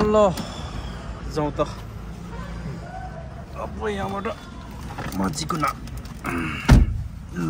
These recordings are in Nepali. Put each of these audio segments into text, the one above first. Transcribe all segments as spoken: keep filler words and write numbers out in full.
ल जाउँ त अब यहाँबाट मजिकुना ल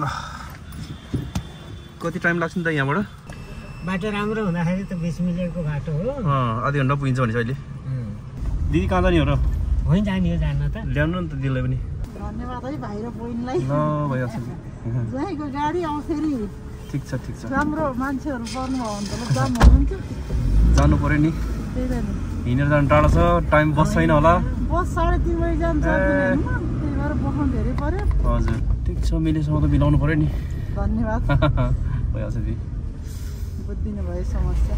कति टाइम लाग्छ नि त यहाँबाट बाटो राम्रो हुँदाखेरि त बीस मिनेटको बाटो हो आधी घन्टा पुगिन्छ भने अहिले दिदी कहाँ जाने हो र होइन जाने हो जान त ल्याउनु नि त दिदीलाई पनि धन्यवाद है भाइ र बहिनीलाई ल भइहाल्छ ज्वाइँको गाडी आउँखेरि ठिक छ ठिक छ राम्रो मान्छेहरू गर्नुभयो भने त जाम हुनुहुन्थ्यो जानु पर्यो नि त्यही त हिँडेर जानु टाढो छ टाइम बस छैन होला बस साढे तिन बजी जान्छ त्यही भएर बस्नु धेरै पर्यो हजुर ठिक छ मिलेसम्म त मिलाउनु पर्यो नि धन्यवाद भइहाल्छ दिदी बुझिदिनु भयो समस्या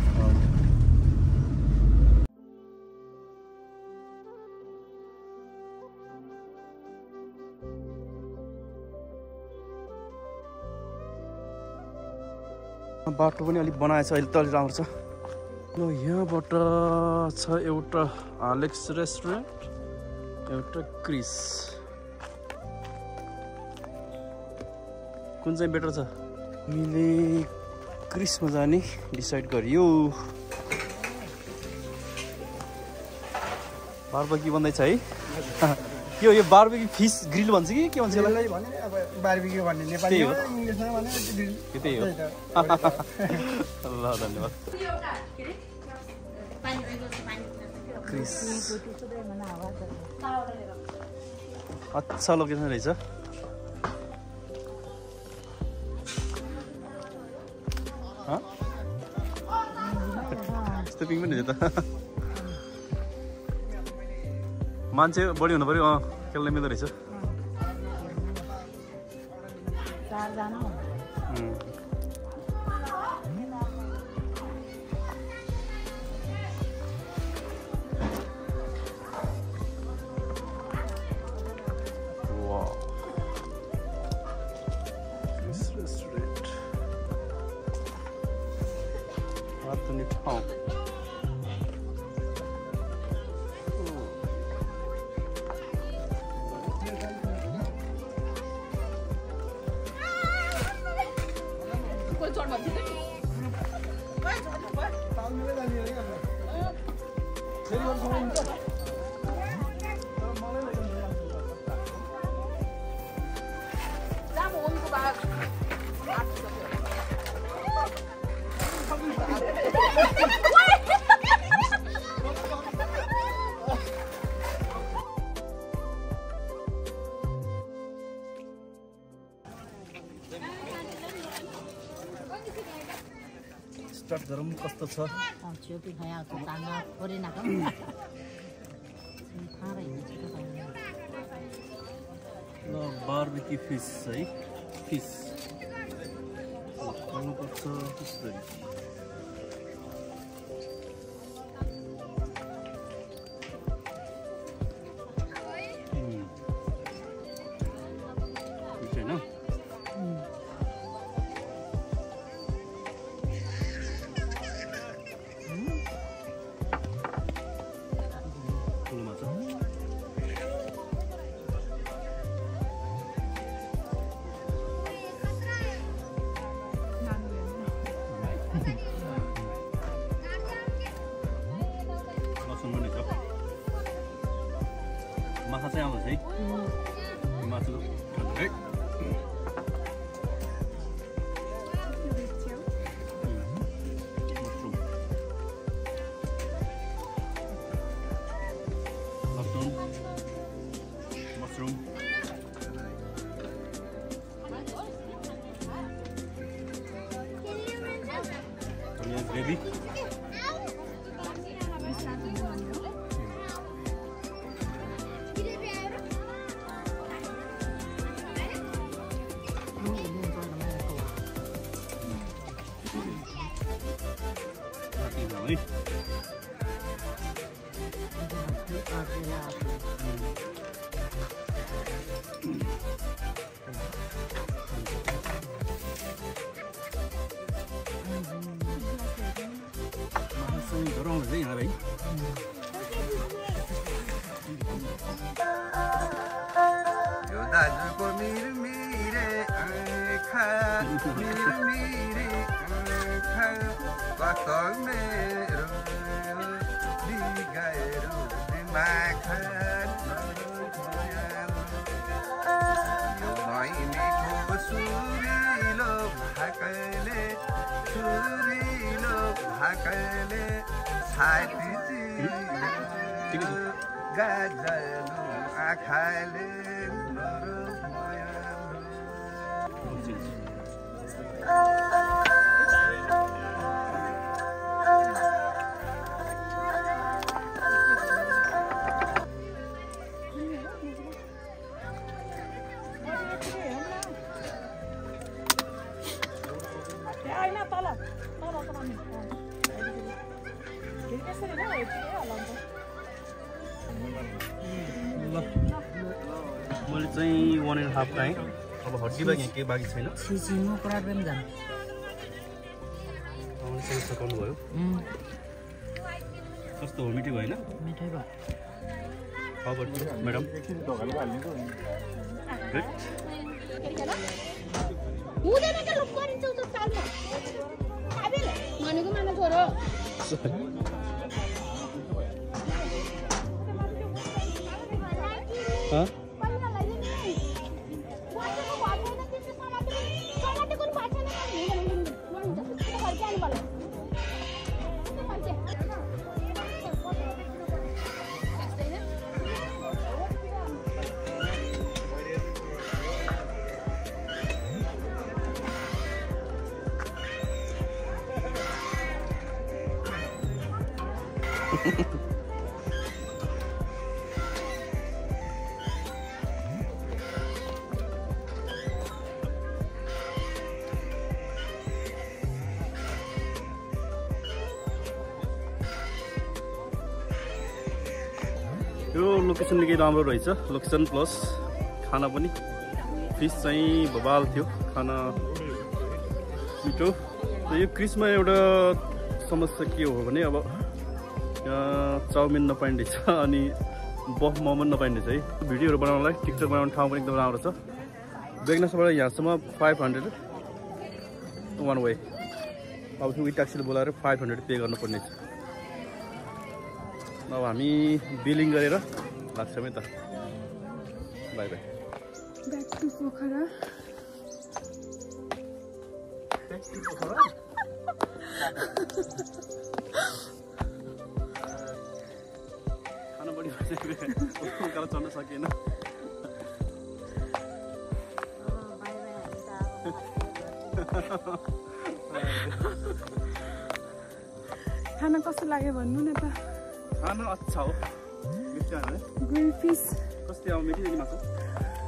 बाटो पनि अलिक बनाएछ अहिले त अलिक राम्रो छ ल यहाँबाट छ एउटा आलेक्स रेस्टुरेन्ट एउटा क्रिस कुन चाहिँ बेटर छ हामीले क्रिसमा जाने डिसाइड गरियो बारबेक्यू बन्दैछ है यो यो बारबेक्यू फिस ग्रिल भन्छ कि के भन्छ यसलाई अब बारबेक्यू भन्ने नेपालीमा इंग्लिशमा भने ग्रिल त्यही हो ल धन्यवाद क्रिस अच्छा लोकेसन रहेछ यस्तो पिङ पनि रहेछ त मान्छे बढी हुनु पर्यो अँ खेल्न मिल्दो रहेछ स्टार्ट गरौँ कस्तो छ ल बारबेक्यू फिस है फिस खानुपर्छ त्यसरी माछा चाहिँ आउँछ है मासु है mushroom mushroom gravy dorong lagi yang lain. Jodoh jodoh mir mire angka mir mire angka bakal mero di गएर माखन नैनीको सुरिलो भाकले सुरिलो भाकले छाती गाजलु आँखाले मैले चाहिँ वान एन्ड हाफ पाएँ अब हड्डी बाँकी यहाँ केही बाँकी छैन सकाउनु भयो कस्तो हो मिठो भएन म्याडम यो लोकेसन निकै राम्रो रहेछ लोकेसन प्लस खाना पनि फिस चाहिँ बबाल थियो खाना मिठो यो क्रिसमा एउटा समस्या के हो भने अब चाउमिन नपाइने रहेछ अनि बफ मोमो नपाइने रहेछ है भिडियोहरू बनाउनलाई टिकटक बनाउने ठाउँ पनि एकदम राम्रो छ बेगनासबाट यहाँसम्म फाइभ हन्ड्रेड वान वे अब वी ट्याक्सीले बोलाएर फाइभ हन्ड्रेड पे गर्नुपर्ने छ अब हामी बिलिङ गरेर लाग्छौँ है त bye bye back to Pokhara खाना बढी उकालो चढ्न सकिएन खाना कस्तो लाग्यो भन्नु न त खाना अच्छा हो ग्रिल फिस कस्तै अब मिठो मासु